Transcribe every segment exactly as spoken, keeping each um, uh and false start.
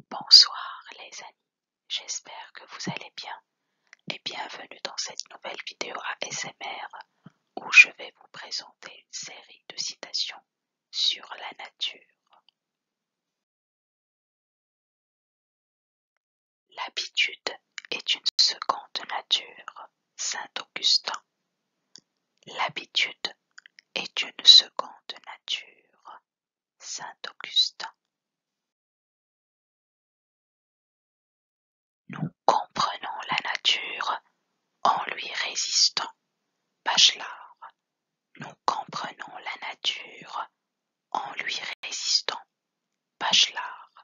Bonsoir les amis, j'espère que vous allez bien et bienvenue dans cette nouvelle vidéo A S M R où je vais vous présenter une série de citations sur la nature. L'habitude est une seconde nature, Saint Augustin. L'habitude est une seconde nature, Saint Augustin. Nous comprenons la nature en lui résistant, Bachelard. Nous comprenons la nature en lui résistant, Bachelard.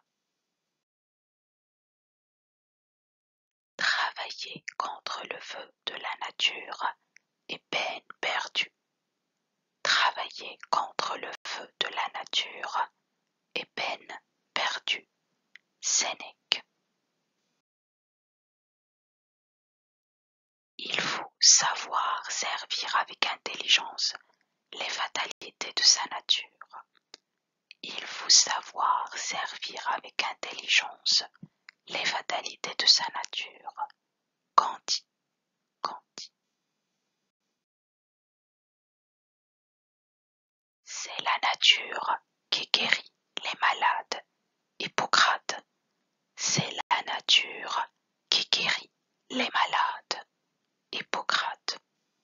Travailler contre le feu de la nature est peine perdue. Travailler contre le feu de la nature est peine perdue. Sénèque. Il faut savoir servir avec intelligence les fatalités de sa nature. Il faut savoir servir avec intelligence les fatalités de sa nature. Gandhi. Gandhi. C'est la nature qui guérit les malades. Hippocrate. C'est la nature qui guérit les malades. Hippocrate.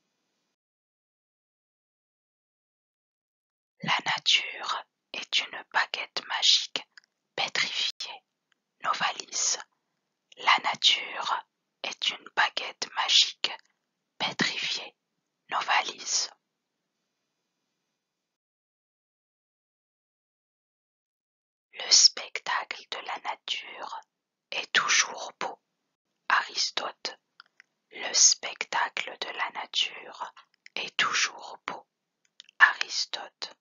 La nature est une baguette magique pétrifiée. Novalis. La nature est une baguette magique pétrifiée. Novalis. Le spectacle de la nature est toujours beau. Aristote. Le spectacle de la nature est toujours beau. Aristote.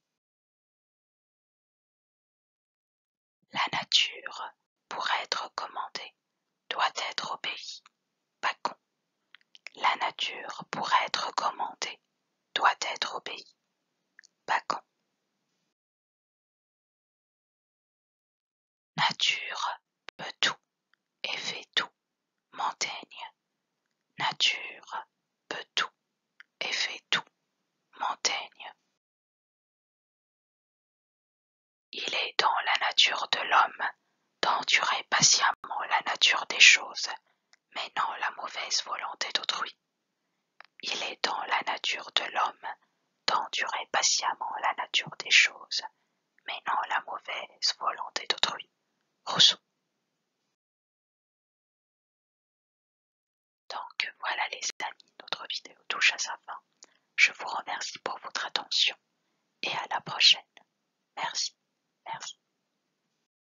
La nature, pour être commandée, doit être obéie. Bacon. La nature, pour être commandée, doit être obéie. Bacon. Nature peut tout et fait tout. Montaigne. Nature peut tout et fait tout. Montaigne. Il est dans la nature de l'homme d'endurer patiemment la nature des choses, mais non la mauvaise volonté d'autrui. Il est dans la nature de l'homme d'endurer patiemment la nature des choses, mais non la mauvaise volonté d'autrui. Rousseau. Donc voilà les amis, notre vidéo touche à sa fin. Je vous remercie pour votre attention.